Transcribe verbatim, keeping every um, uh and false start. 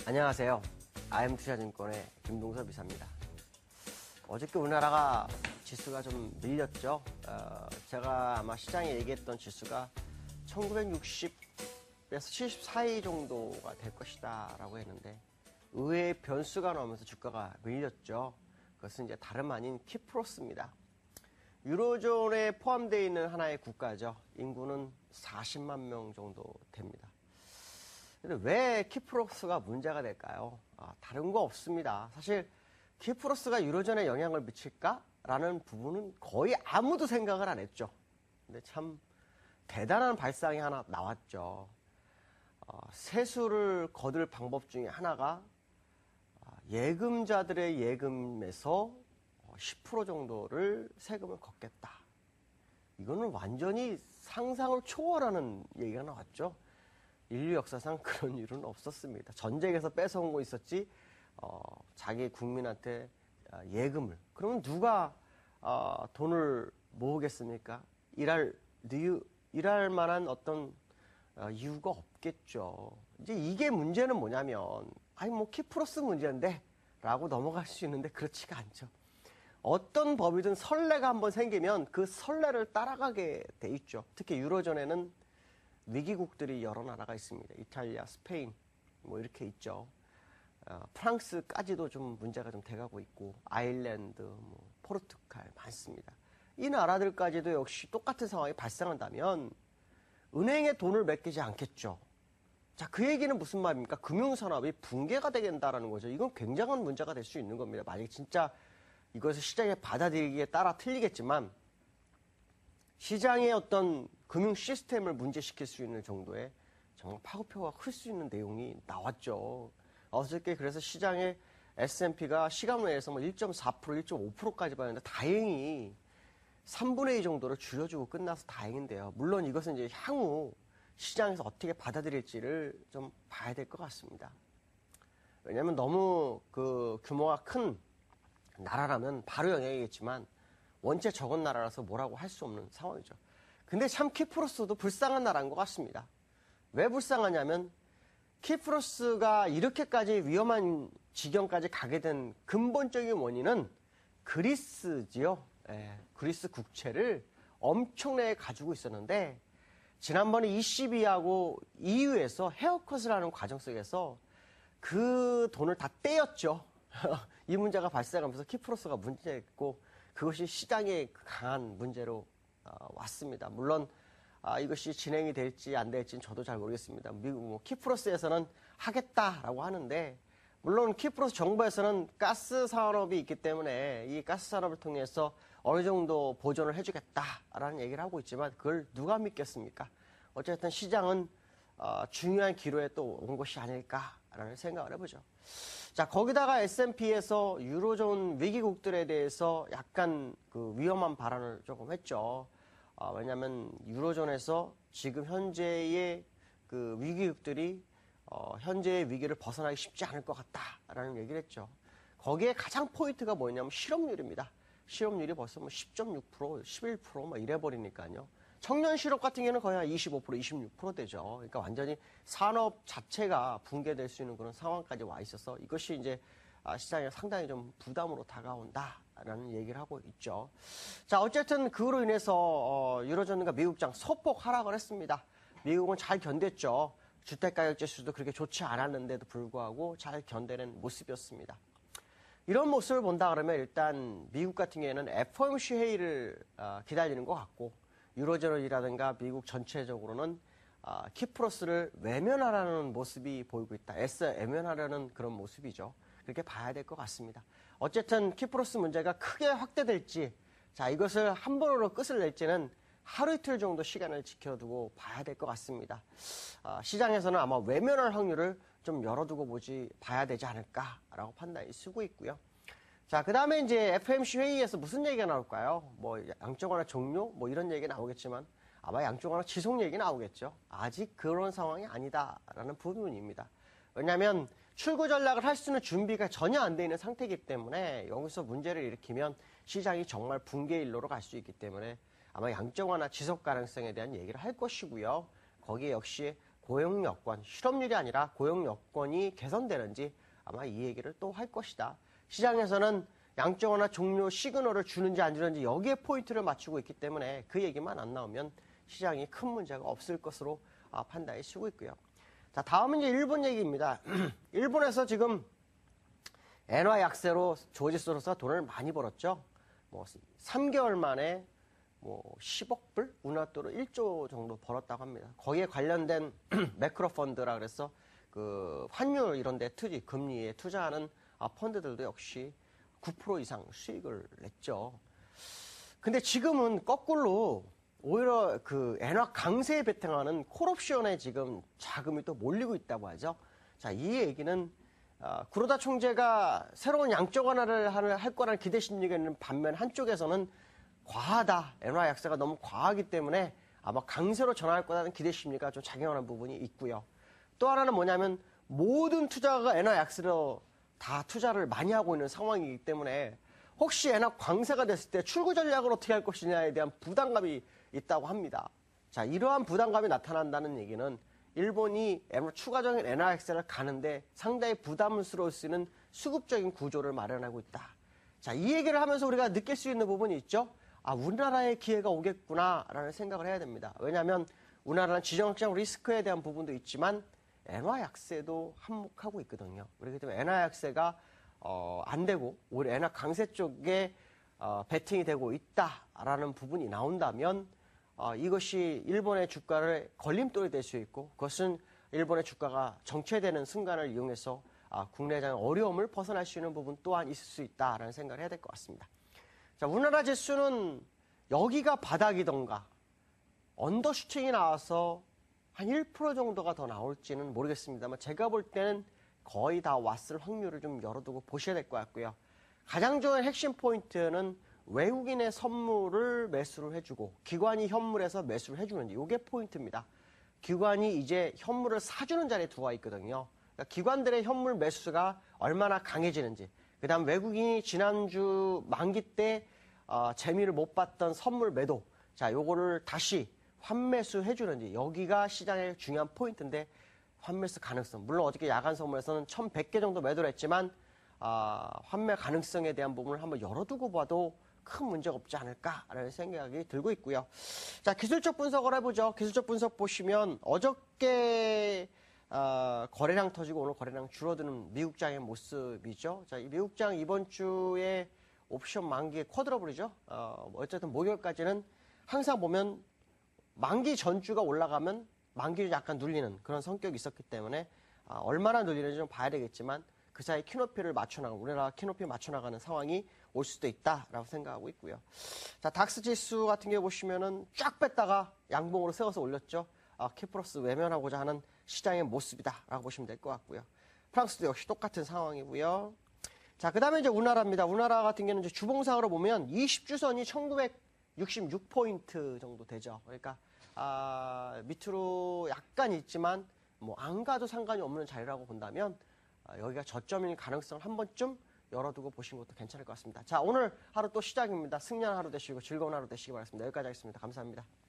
안녕하세요. 아이엠투자증권의 김동섭 이사입니다. 어저께 우리나라가 지수가 좀 밀렸죠. 어, 제가 아마 시장에 얘기했던 지수가 천구백육십에서 칠십사 위 정도가 될 것이다 라고 했는데 의외의 변수가 나오면서 주가가 밀렸죠. 그것은 이제 다름 아닌 키프로스입니다. 유로존에 포함되어 있는 하나의 국가죠. 인구는 사십만 명 정도 됩니다. 근데 왜 키프로스가 문제가 될까요? 아, 다른 거 없습니다. 사실 키프로스가 유로존에 영향을 미칠까라는 부분은 거의 아무도 생각을 안 했죠. 근데 참 대단한 발상이 하나 나왔죠. 어, 세수를 거둘 방법 중에 하나가 예금자들의 예금에서 십 퍼센트 정도를 세금을 걷겠다. 이거는 완전히 상상을 초월하는 얘기가 나왔죠. 인류 역사상 그런 일은 없었습니다. 전쟁에서 뺏어온 거 있었지, 어, 자기 국민한테 예금을. 그러면 누가 어, 돈을 모으겠습니까? 일할, 이유, 일할 만한 어떤 어, 이유가 없겠죠. 이제 이게 문제는 뭐냐면, 아니, 뭐, 키프로스 문제인데? 라고 넘어갈 수 있는데, 그렇지가 않죠. 어떤 법이든 선례가 한번 생기면 그 선례를 따라가게 돼 있죠. 특히 유로존에는 위기국들이 여러 나라가 있습니다. 이탈리아, 스페인, 뭐 이렇게 있죠. 어, 프랑스까지도 좀 문제가 좀 돼가고 있고, 아일랜드, 뭐 포르투갈 많습니다. 이 나라들까지도 역시 똑같은 상황이 발생한다면 은행에 돈을 맡기지 않겠죠. 자, 그 얘기는 무슨 말입니까? 금융산업이 붕괴가 되겠다라는 거죠. 이건 굉장한 문제가 될 수 있는 겁니다. 만약에 진짜 이것을 시장에 받아들이기에 따라 틀리겠지만 시장의 어떤 금융 시스템을 문제시킬 수 있는 정도의 정말 파급효과가 클 수 있는 내용이 나왔죠. 어저께 그래서 시장의 에스 앤 피가 시간 외에서 뭐 일 점 사 퍼센트, 일 점 오 퍼센트까지 봤는데 다행히 삼분의 이 정도를 줄여주고 끝나서 다행인데요. 물론 이것은 이제 향후 시장에서 어떻게 받아들일지를 좀 봐야 될 것 같습니다. 왜냐하면 너무 그 규모가 큰 나라라면 바로 영향이겠지만 원체 적은 나라라서 뭐라고 할 수 없는 상황이죠. 근데 참 키프로스도 불쌍한 나라인 것 같습니다. 왜 불쌍하냐면 키프로스가 이렇게까지 위험한 지경까지 가게 된 근본적인 원인은 그리스지요. 예, 그리스 국채를 엄청나게 가지고 있었는데 지난번에 이씨비하고 이유에서 헤어컷을 하는 과정 속에서 그 돈을 다 떼었죠. 이 문제가 발생하면서 키프로스가 문제였고 그것이 시장에 강한 문제로 어, 왔습니다. 물론 아, 이것이 진행이 될지 안 될지는 저도 잘 모르겠습니다. 미국 뭐, 키프로스에서는 하겠다라고 하는데 물론 키프로스 정부에서는 가스 산업이 있기 때문에 이 가스 산업을 통해서 어느 정도 보존을 해주겠다라는 얘기를 하고 있지만 그걸 누가 믿겠습니까? 어쨌든 시장은 어, 중요한 기로에 또 온 것이 아닐까라는 생각을 해보죠. 자, 거기다가 에스 앤 피에서 유로존 위기국들에 대해서 약간 그 위험한 발언을 조금 했죠. 어, 왜냐하면 유로존에서 지금 현재의 그 위기국들이 어, 현재의 위기를 벗어나기 쉽지 않을 것 같다라는 얘기를 했죠. 거기에 가장 포인트가 뭐냐면 실업률입니다. 실업률이 벌써 뭐 십 점 육 퍼센트, 십일 퍼센트 막 이래버리니까요. 청년 실업 같은 경우는 거의 한 이십오 퍼센트, 이십육 퍼센트 되죠. 그러니까 완전히 산업 자체가 붕괴될 수 있는 그런 상황까지 와 있어서 이것이 이제 시장에 상당히 좀 부담으로 다가온다라는 얘기를 하고 있죠. 자, 어쨌든 그로 인해서 어, 유로존과 미국장 소폭 하락을 했습니다. 미국은 잘 견뎠죠. 주택가격지수도 그렇게 좋지 않았는데도 불구하고 잘 견뎌낸 모습이었습니다. 이런 모습을 본다 그러면 일단 미국 같은 경우에는 에프 오 엠 씨 회의를 어, 기다리는 것 같고 유로존이라든가 미국 전체적으로는 어, 키프로스를 외면하라는 모습이 보이고 있다. 애써 외면하려는 그런 모습이죠. 그렇게 봐야 될 것 같습니다. 어쨌든 키프로스 문제가 크게 확대될지 자 이것을 한 번으로 끝을 낼지는 하루 이틀 정도 시간을 지켜두고 봐야 될 것 같습니다. 어, 시장에서는 아마 외면할 확률을 좀 열어두고 보지 봐야 되지 않을까라고 판단이 쓰고 있고요. 자, 그 다음에 이제 에프 오 엠 씨 회의에서 무슨 얘기가 나올까요? 뭐, 양적 완화 종료? 뭐 이런 얘기 나오겠지만 아마 양적 완화 지속 얘기 나오겠죠. 아직 그런 상황이 아니다라는 부분입니다. 왜냐하면 출구 전략을 할 수 있는 준비가 전혀 안 돼 있는 상태이기 때문에 여기서 문제를 일으키면 시장이 정말 붕괴 일로로 갈 수 있기 때문에 아마 양적 완화 지속 가능성에 대한 얘기를 할 것이고요. 거기에 역시 고용 여건, 실업률이 아니라 고용 여건이 개선되는지 아마 이 얘기를 또 할 것이다. 시장에서는 양적완화 종료 시그널을 주는지 안 주는지 여기에 포인트를 맞추고 있기 때문에 그 얘기만 안 나오면 시장이 큰 문제가 없을 것으로 판단이 쓰고 있고요. 자, 다음은 이제 일본 얘기입니다. 일본에서 지금 엔화 약세로 조지 소로스가 돈을 많이 벌었죠. 뭐 삼 개월 만에 뭐 십억 불? 우리나라 돈으로 일조 정도 벌었다고 합니다. 거기에 관련된 매크로 펀드라 그래서 그 환율 이런 데 투지, 금리에 투자하는 펀드들도 역시 구 퍼센트 이상 수익을 냈죠. 근데 지금은 거꾸로 오히려 그 엔화 강세에 베팅하는 콜옵션에 지금 자금이 또 몰리고 있다고 하죠. 자, 이 얘기는 어, 구로다 총재가 새로운 양적 완화를 할 거라는 기대 심리가 있는 반면 한쪽에서는 과하다, 엔화 약세가 너무 과하기 때문에 아마 강세로 전환할 거라는 기대 심리가 좀 작용하는 부분이 있고요. 또 하나는 뭐냐면 모든 투자가 엔화 약세로 다 투자를 많이 하고 있는 상황이기 때문에 혹시 엔화 강세가 됐을 때 출구 전략을 어떻게 할 것이냐에 대한 부담감이 있다고 합니다. 자, 이러한 부담감이 나타난다는 얘기는 일본이 추가적인 엔화 약세를 가는데 상당히 부담스러울 수 있는 수급적인 구조를 마련하고 있다. 자, 이 얘기를 하면서 우리가 느낄 수 있는 부분이 있죠. 아, 우리나라에 기회가 오겠구나라는 생각을 해야 됩니다. 왜냐하면 우리나라는 지정학적 리스크에 대한 부분도 있지만 엔화 약세도 한몫하고 있거든요. 그렇기 때문에 엔화 약세가 어, 안 되고 오히려 엔화 강세 쪽에 어, 베팅이 되고 있다라는 부분이 나온다면 어, 이것이 일본의 주가를 걸림돌이 될 수 있고 그것은 일본의 주가가 정체되는 순간을 이용해서 아, 국내장의 어려움을 벗어날 수 있는 부분 또한 있을 수 있다라는 생각을 해야 될 것 같습니다. 자, 우리나라 지수는 여기가 바닥이던가 언더슈팅이 나와서 한 일 퍼센트 정도가 더 나올지는 모르겠습니다만 제가 볼 때는 거의 다 왔을 확률을 좀 열어두고 보셔야 될 것 같고요. 가장 좋은 핵심 포인트는 외국인의 선물을 매수를 해주고 기관이 현물에서 매수를 해주는지 이게 포인트입니다. 기관이 이제 현물을 사주는 자리에 들어와 있거든요. 그러니까 기관들의 현물 매수가 얼마나 강해지는지 그 다음 외국인이 지난주 만기 때 어, 재미를 못 봤던 선물 매도 자 요거를 다시 환매수 해주는지 여기가 시장의 중요한 포인트인데 환매수 가능성 물론 어저께 야간 선물에서는 천백 개 정도 매도를 했지만 어, 환매 가능성에 대한 부분을 한번 열어두고 봐도 큰 문제가 없지 않을까라는 생각이 들고 있고요. 자, 기술적 분석을 해보죠. 기술적 분석 보시면 어저께 어, 거래량 터지고 오늘 거래량 줄어드는 미국장의 모습이죠. 자, 이 미국장 이번 주에 옵션 만기 쿼드러블이죠. 어, 어쨌든 목요일까지는 항상 보면 만기 전주가 올라가면 만기를 약간 눌리는 그런 성격이 있었기 때문에 어, 얼마나 눌리는지 좀 봐야 되겠지만 그 사이 키높이를 맞춰나가는 우리나라 키높이 맞춰나가는 상황이 올 수도 있다라고 생각하고 있고요. 자, 닥스 지수 같은 경우 보시면은 쫙 뺐다가 양봉으로 세워서 올렸죠. 아, 키플러스 외면하고자 하는 시장의 모습이다라고 보시면 될 것 같고요. 프랑스도 역시 똑같은 상황이고요. 자, 그 다음에 이제 우리나라입니다. 우리나라 같은 경우는 이제 주봉상으로 보면 이십 주선이 천구백육십육 포인트 정도 되죠. 그러니까 아, 밑으로 약간 있지만 뭐 안 가도 상관이 없는 자리라고 본다면 아, 여기가 저점일 가능성을 한 번쯤 열어두고 보시는 것도 괜찮을 것 같습니다. 자, 오늘 하루 또 시작입니다. 승리하는 하루 되시고 즐거운 하루 되시기 바랍니다. 여기까지 하겠습니다. 감사합니다.